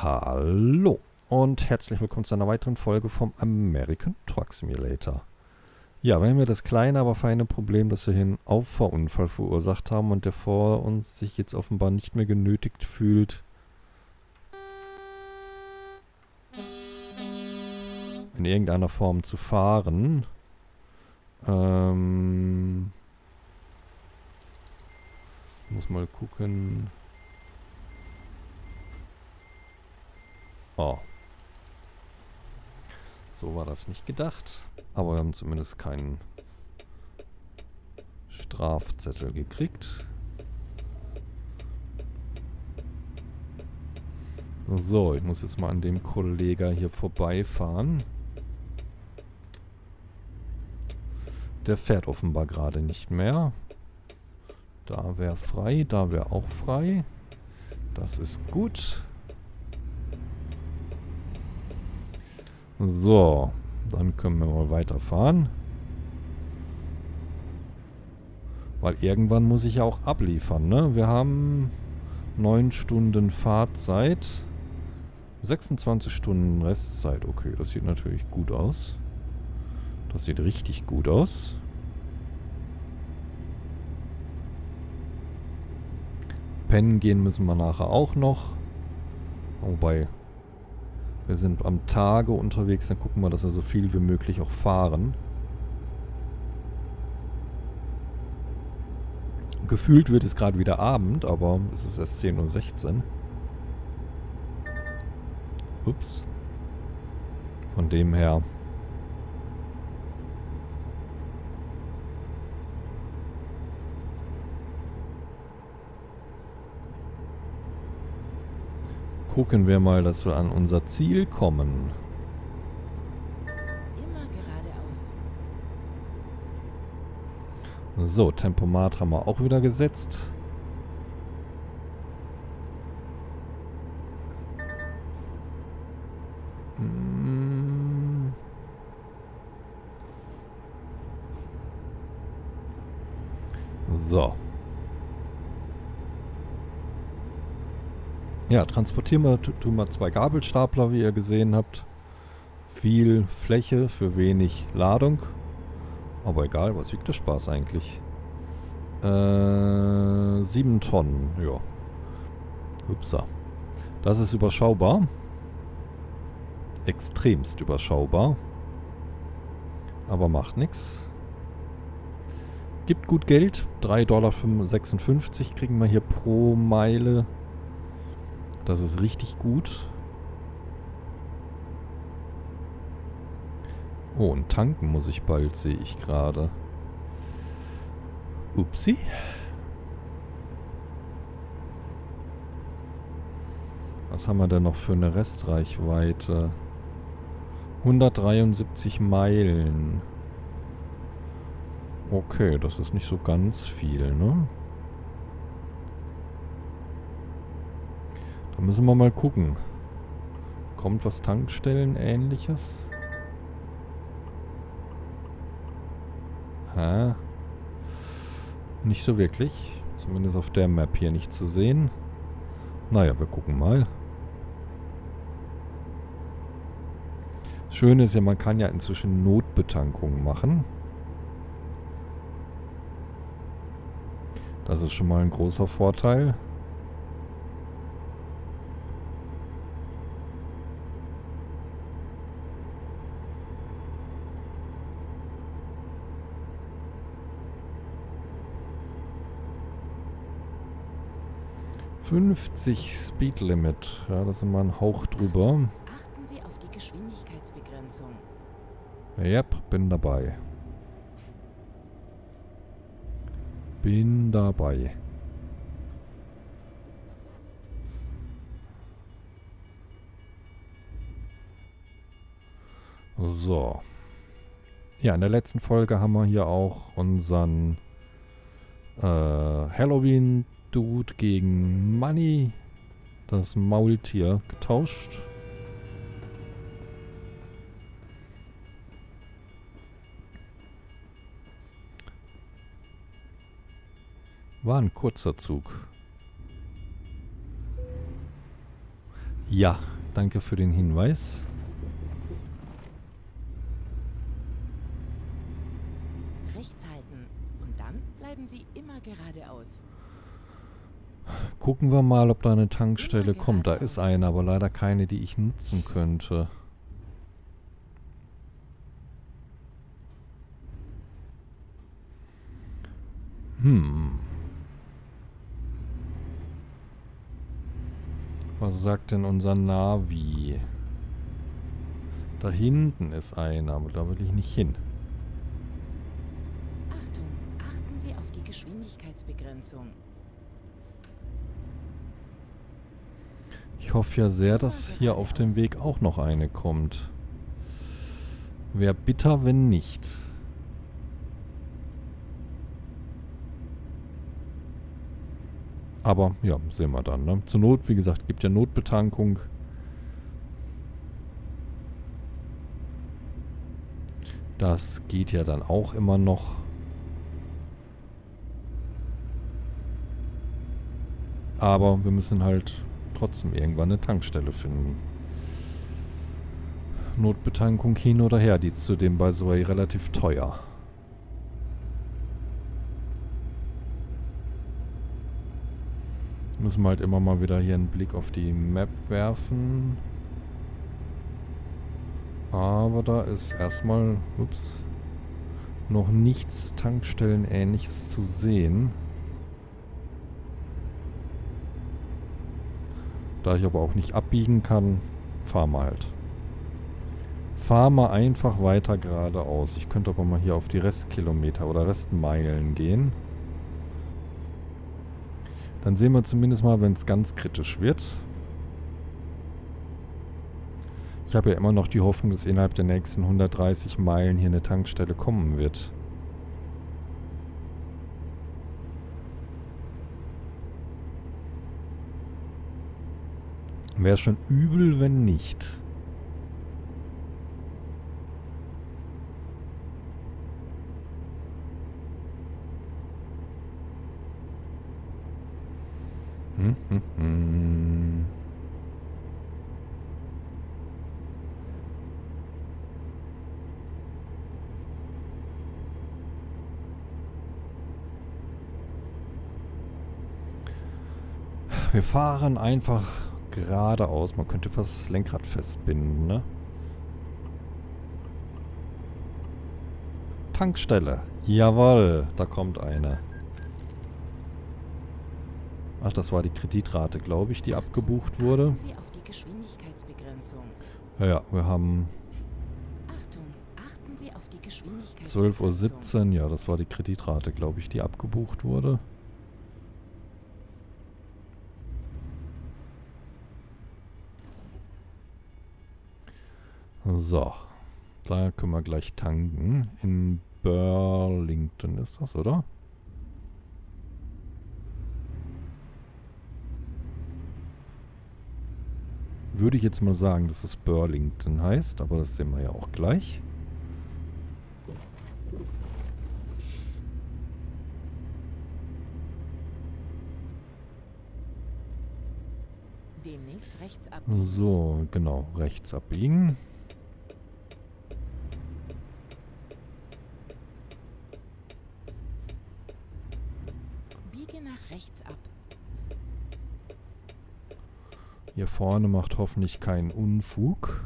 Hallo und herzlich willkommen zu einer weiteren Folge vom American Truck Simulator. Ja, wir haben ja das kleine, aber feine Problem, dass wir hier einen Auffahrunfall verursacht haben und der vor uns sich jetzt offenbar nicht mehr genötigt fühlt, in irgendeiner Form zu fahren. Muss mal gucken. Oh. So war das nicht gedacht. Aber wir haben zumindest keinen Strafzettel gekriegt. So, ich muss jetzt mal an dem Kollegen hier vorbeifahren. Der fährt offenbar gerade nicht mehr. Da wäre frei, da wäre auch frei. Das ist gut. So, dann können wir mal weiterfahren. Weil irgendwann muss ich ja auch abliefern, ne? Wir haben 9 Stunden Fahrzeit. 26 Stunden Restzeit. Okay, das sieht natürlich gut aus. Das sieht richtig gut aus. Pennen gehen müssen wir nachher auch noch. Wobei, wir sind am Tage unterwegs, dann gucken wir, dass wir so viel wie möglich auch fahren. Gefühlt wird es gerade wieder Abend, aber es ist erst 10:16 Uhr. Ups. Von dem her. Gucken wir mal, dass wir an unser Ziel kommen. Immer geradeaus. So, Tempomat haben wir auch wieder gesetzt. So. Ja, transportieren wir, tun wir 2 Gabelstapler, wie ihr gesehen habt. Viel Fläche für wenig Ladung. Aber egal, was wiegt der Spaß eigentlich? 7 Tonnen, ja. Upsa. Das ist überschaubar. Extremst überschaubar. Aber macht nichts. Gibt gut Geld. 3,56 $ kriegen wir hier pro Meile. Das ist richtig gut. Oh, und tanken muss ich bald, sehe ich gerade. Upsi. Was haben wir denn noch für eine Restreichweite? 173 Meilen. Okay, das ist nicht so ganz viel, ne? Da müssen wir mal gucken. Kommt was Tankstellen-ähnliches? Hä? Nicht so wirklich. Zumindest auf der Map hier nicht zu sehen. Naja, wir gucken mal. Das Schöne ist ja, man kann ja inzwischen Notbetankungen machen. Das ist schon mal ein großer Vorteil. ...50 Speed Limit. Ja, da sind wir ein Hauch drüber. Achten Sie auf die Geschwindigkeitsbegrenzung. Yep, bin dabei. Bin dabei. So. Ja, in der letzten Folge haben wir hier auch unseren Halloween-Dude gegen Money, das Maultier, getauscht. War ein kurzer Zug. Ja, Danke für den Hinweis. Rechts halten und dann bleiben Sie immer geradeaus. Gucken wir mal, ob da eine Tankstelle kommt. Da ist eine, aber leider keine, die ich nutzen könnte. Was sagt denn unser Navi? Da hinten ist einer, aber da will ich nicht hin. Achtung, achten Sie auf die Geschwindigkeitsbegrenzung. Ich hoffe ja sehr, dass hier auf dem Weg auch noch eine kommt. Wäre bitter, wenn nicht. Aber ja, sehen wir dann. Ne? Zur Not, wie gesagt, gibt ja Notbetankung. Das geht ja dann auch immer noch. Aber wir müssen halt trotzdem irgendwann eine Tankstelle finden. Notbetankung hin oder her, die ist zudem bei so relativ teuer. Müssen wir halt immer mal wieder hier einen Blick auf die Map werfen. Aber da ist erstmal, ups, noch nichts Tankstellenähnliches zu sehen. Da ich aber auch nicht abbiegen kann, fahren wir halt. Fahren wir einfach weiter geradeaus. Ich könnte aber mal hier auf die Restkilometer oder Restmeilen gehen. Dann sehen wir zumindest mal, wenn es ganz kritisch wird. Ich habe ja immer noch die Hoffnung, dass innerhalb der nächsten 130 Meilen hier eine Tankstelle kommen wird. Wäre schon übel, wenn nicht. Wir fahren einfach geradeaus. Man könnte fast das Lenkrad festbinden, ne? Tankstelle. Jawohl, da kommt eine. Ach, das war die Kreditrate, glaube ich, die abgebucht wurde. Achten Sie auf die Geschwindigkeitsbegrenzung. Ja, wir haben Achtung, achten Sie auf die 12:17 Geschwindigkeitsbegrenzung. Uhr. Ja, das war die Kreditrate, glaube ich, die abgebucht wurde. So, da können wir gleich tanken. In Burlington ist das, oder? Würde ich jetzt mal sagen, dass es Burlington heißt, aber das sehen wir ja auch gleich. Demnächst rechts abbiegen. So, genau, rechts abbiegen. Biege nach rechts ab. Hier vorne macht hoffentlich keinen Unfug.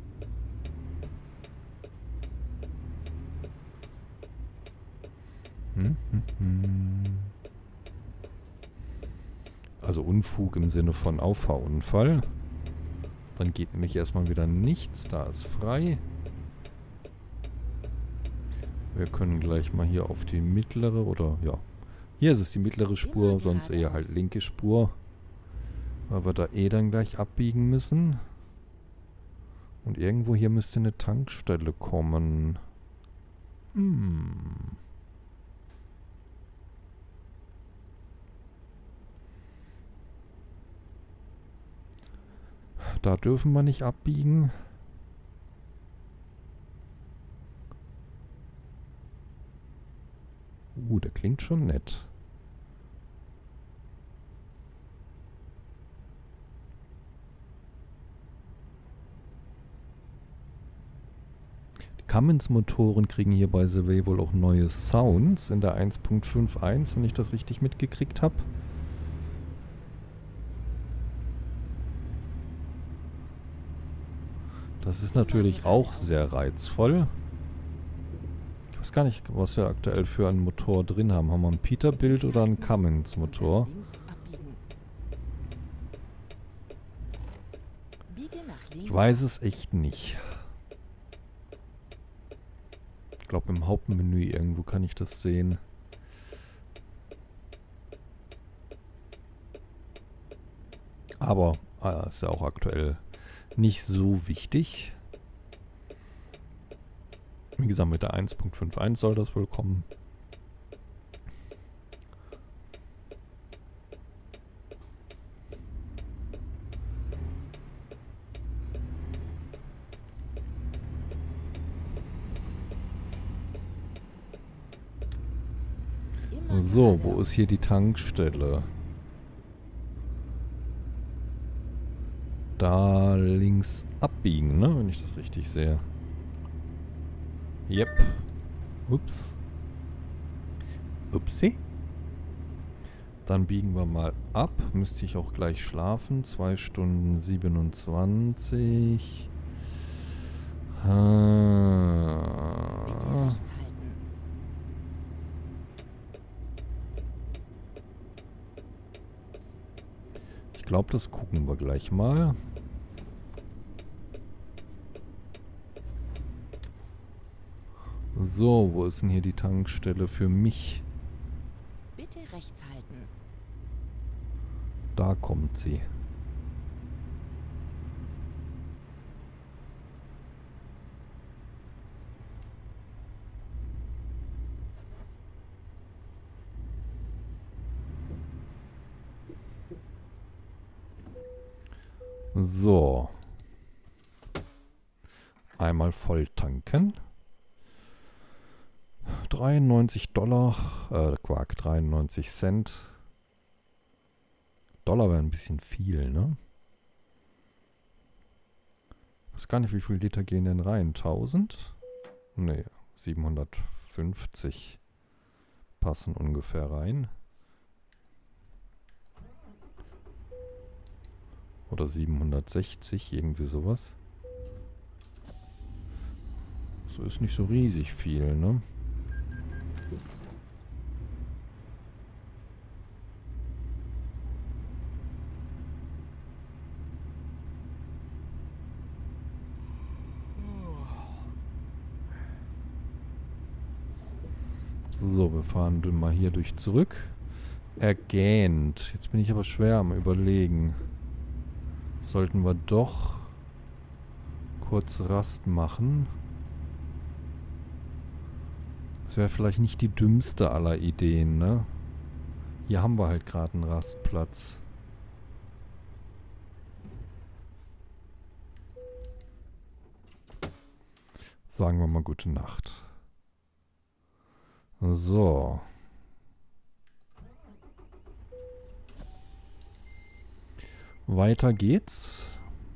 Also Unfug im Sinne von Auffahrunfall. Dann geht nämlich erstmal wieder nichts. Da ist frei. Wir können gleich mal hier auf die mittlere oder ja. Hier ist es die mittlere Spur, sonst eher halt linke Spur. Weil wir da eh dann gleich abbiegen müssen. Und irgendwo hier müsste eine Tankstelle kommen. Da dürfen wir nicht abbiegen. Der klingt schon nett. Cummins-Motoren kriegen hier bei The Way wohl auch neue Sounds in der 1.51, wenn ich das richtig mitgekriegt habe. Das ist natürlich auch sehr reizvoll. Ich weiß gar nicht, was wir aktuell für einen Motor drin haben. Haben wir ein Peterbilt oder einen Cummins-Motor? Ich weiß es echt nicht. Ich glaube, im Hauptmenü irgendwo kann ich das sehen. Aber ist ja auch aktuell nicht so wichtig. Wie gesagt, mit der 1.51 soll das wohl kommen. So, wo ist hier die Tankstelle? Da links abbiegen, ne? Wenn ich das richtig sehe. Yep. Ups. Upsi. Dann biegen wir mal ab. Müsste ich auch gleich schlafen. 2 Stunden 27. Ich glaube, das gucken wir gleich mal. So, wo ist denn hier die Tankstelle für mich? Bitte rechts halten. Da kommt sie. So. Einmal voll tanken. 93 Dollar, Quark, 93 Cent. Dollar wäre ein bisschen viel, ne? Ich weiß gar nicht, wie viel Liter gehen denn rein? 1000? Ne, 750 passen ungefähr rein. Oder 760, irgendwie sowas. So ist nicht so riesig viel, ne? So, wir fahren mal hier durch zurück. Er gähnt. Jetzt bin ich aber schwer am Überlegen. Sollten wir doch kurz Rast machen. Das wäre vielleicht nicht die dümmste aller Ideen, ne? Hier haben wir halt gerade einen Rastplatz. Sagen wir mal gute Nacht. So. Weiter geht's.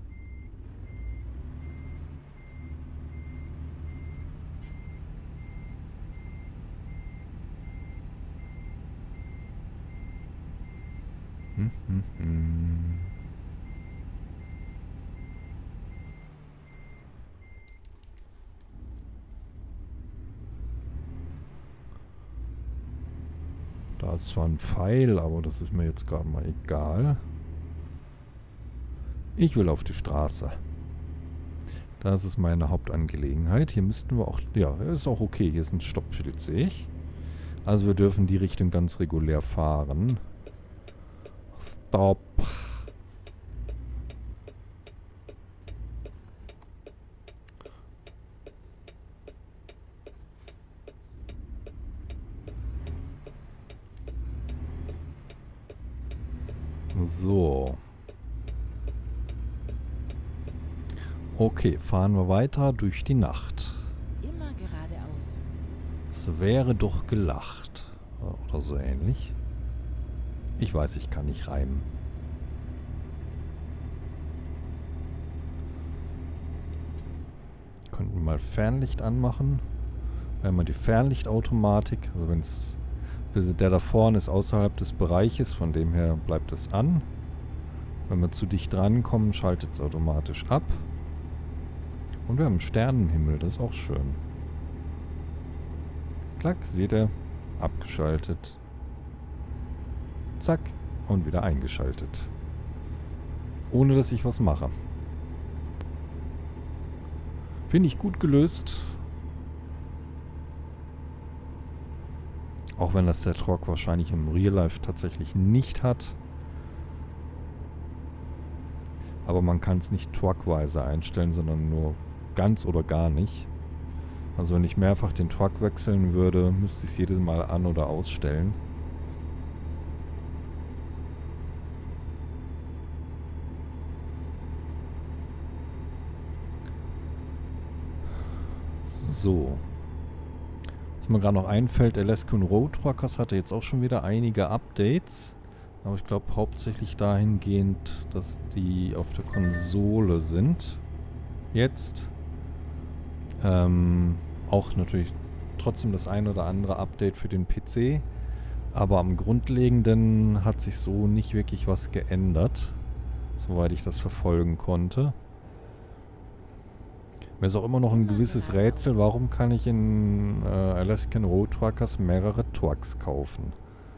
Da ist zwar ein Pfeil, aber das ist mir jetzt gerade mal egal. Ich will auf die Straße. Das ist meine Hauptangelegenheit. Hier müssten wir auch... Ja, ist auch okay. Hier ist ein Stoppschild, sehe ich. Also wir dürfen die Richtung ganz regulär fahren. Stopp. So. Okay, fahren wir weiter durch die Nacht. Immer geradeaus. Es wäre doch gelacht. Oder so ähnlich. Ich weiß, ich kann nicht reimen. könnten wir mal Fernlicht anmachen. Wenn man die Fernlichtautomatik, also wenn es, der da vorne ist außerhalb des Bereiches, von dem her bleibt es an. Wenn wir zu dicht rankommen, schaltet es automatisch ab. Und wir haben einen Sternenhimmel, das ist auch schön. Klack, seht ihr, abgeschaltet. Zack, und wieder eingeschaltet. Ohne dass ich was mache. Finde ich gut gelöst. Auch wenn das der Truck wahrscheinlich im Real Life tatsächlich nicht hat. Aber man kann es nicht truckweise einstellen, sondern nur ganz oder gar nicht. Also wenn ich mehrfach den Truck wechseln würde, müsste ich es jedes Mal an- oder ausstellen. So. Was mir gerade noch einfällt, Alaskan Road Truckers hatte jetzt auch schon wieder einige Updates. Aber ich glaube hauptsächlich dahingehend, dass die auf der Konsole sind. Jetzt. Auch natürlich trotzdem das ein oder andere Update für den PC. Aber am Grundlegenden hat sich so nicht wirklich was geändert. Soweit ich das verfolgen konnte. Mir ist auch immer noch ein gewisses Rätsel, warum kann ich in Alaskan Road Truckers mehrere Trucks kaufen?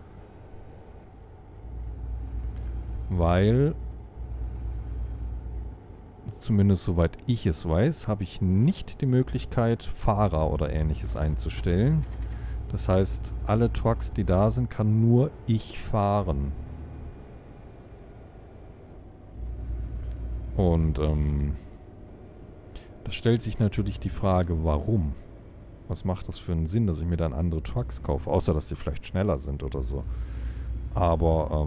Weil, zumindest soweit ich es weiß, habe ich nicht die Möglichkeit, Fahrer oder ähnliches einzustellen. Das heißt, alle Trucks, die da sind, kann nur ich fahren. Und, da stellt sich natürlich die Frage, warum? Was macht das für einen Sinn, dass ich mir dann andere Trucks kaufe? Außer, dass die vielleicht schneller sind oder so. Aber,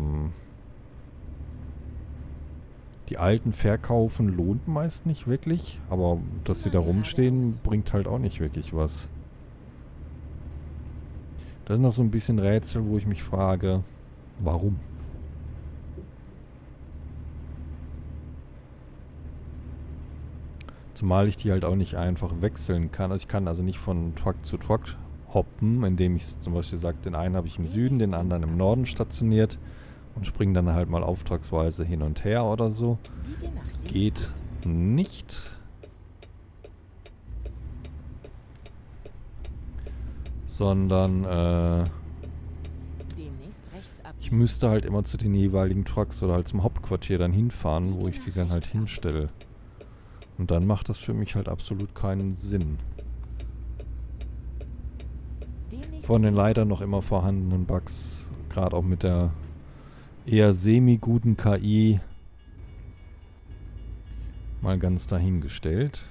die alten verkaufen lohnt meist nicht wirklich. Aber dass sie da rumstehen, bringt halt auch nicht wirklich was. Das ist noch so ein bisschen Rätsel, wo ich mich frage, warum? Zumal ich die halt auch nicht einfach wechseln kann. Also ich kann also nicht von Truck zu Truck hoppen, indem ich zum Beispiel sage, den einen habe ich im Süden, den anderen im Norden stationiert und springe dann halt mal auftragsweise hin und her oder so. Geht nicht. Sondern ich müsste halt immer zu den jeweiligen Trucks oder halt zum Hauptquartier dann hinfahren, wo ich die dann halt hinstelle. Und dann macht das für mich halt absolut keinen Sinn. Von den leider noch immer vorhandenen Bugs, gerade auch mit der eher semi-guten KI, mal ganz dahingestellt.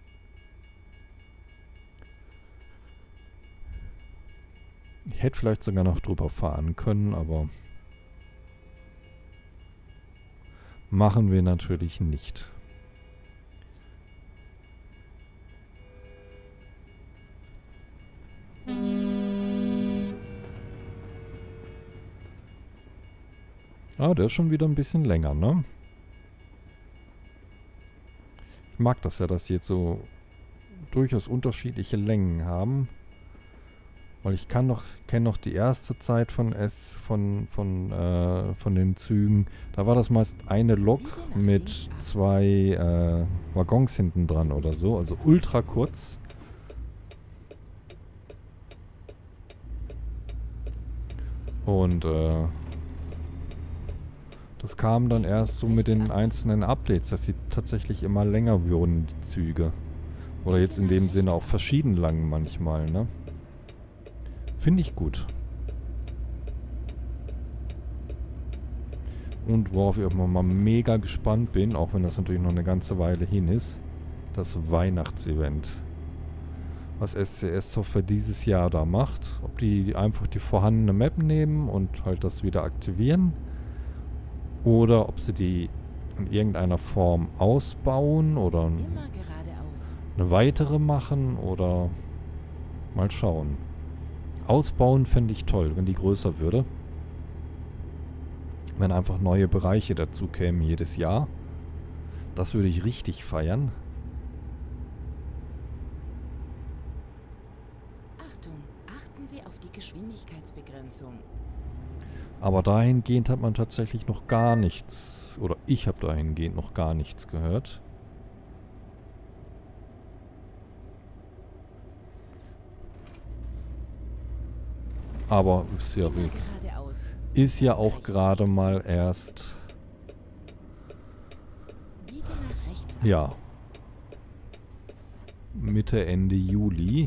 Ich hätte vielleicht sogar noch drüber fahren können, aber machen wir natürlich nicht. Ah, der ist schon wieder ein bisschen länger, ne? Ich mag das ja, dass die jetzt so durchaus unterschiedliche Längen haben. Weil ich kenne noch die erste Zeit von den Zügen. Da war das meist eine Lok mit 2 Waggons hinten dran oder so. Also ultra kurz. Und das kam dann erst so mit den einzelnen Updates, dass sie tatsächlich immer länger wurden, die Züge. Oder jetzt in dem Sinne auch verschieden lang manchmal, ne? Finde ich gut. Und worauf ich auch mal mega gespannt bin, auch wenn das natürlich noch eine ganze Weile hin ist, das Weihnachtsevent. Was SCS Software dieses Jahr da macht. Ob die einfach die vorhandene Map nehmen und halt das wieder aktivieren. Oder ob sie die in irgendeiner Form ausbauen oder eine weitere machen oder mal schauen. Ausbauen fände ich toll, wenn die größer würde. Wenn einfach neue Bereiche dazu kämen jedes Jahr. Das würde ich richtig feiern. Geschwindigkeitsbegrenzung. Aber dahingehend hat man tatsächlich noch gar nichts, oder ich habe dahingehend noch gar nichts gehört. Aber Immer geradeaus. ist ja auch gerade mal erst, Biege nach rechts ab. ja, Mitte, Ende Juli.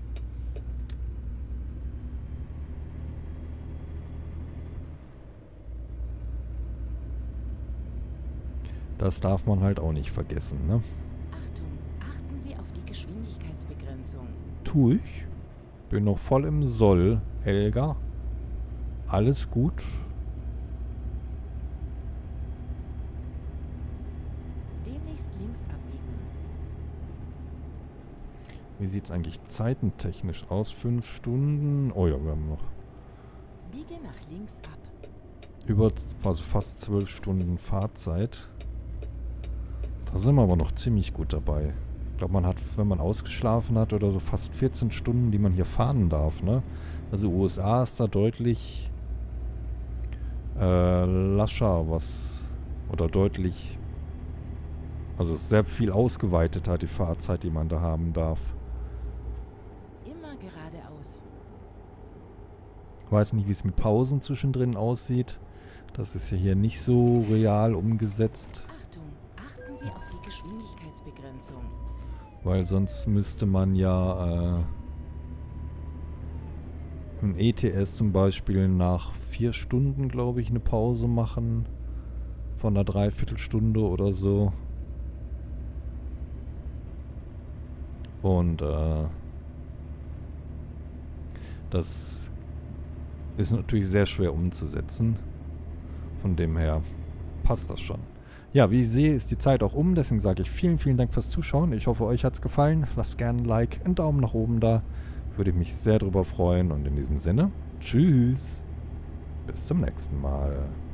Das darf man halt auch nicht vergessen, ne? Achtung, achten Sie auf die Geschwindigkeitsbegrenzung. Tu ich. Bin noch voll im Soll, Helga. Alles gut. Demnächst links abbiegen. Wie sieht es eigentlich zeitentechnisch aus? 5 Stunden? Oh ja, wir haben noch Biege nach links ab. also fast 12 Stunden Fahrzeit. Da sind wir aber noch ziemlich gut dabei. Ich glaube, man hat, wenn man ausgeschlafen hat oder so, fast 14 Stunden, die man hier fahren darf, ne? Also USA ist da deutlich lascher, oder deutlich, also sehr viel ausgeweitet hat die Fahrzeit, die man da haben darf. Immer geradeaus. Weiß nicht, wie es mit Pausen zwischendrin aussieht. Das ist ja hier nicht so real umgesetzt. Achtung, achten Sie auf die Geschwindigkeitsbegrenzung. Weil sonst müsste man ja im ETS zum Beispiel nach 4 Stunden, glaube ich, eine Pause machen. Von einer Dreiviertelstunde oder so. Und das ist natürlich sehr schwer umzusetzen. Von dem her passt das schon. Ja, wie ich sehe, ist die Zeit auch um. Deswegen sage ich vielen, vielen Dank fürs Zuschauen. Ich hoffe, euch hat es gefallen. Lasst gerne ein Like, einen Daumen nach oben da. Würde ich mich sehr drüber freuen. Und in diesem Sinne, tschüss. Bis zum nächsten Mal.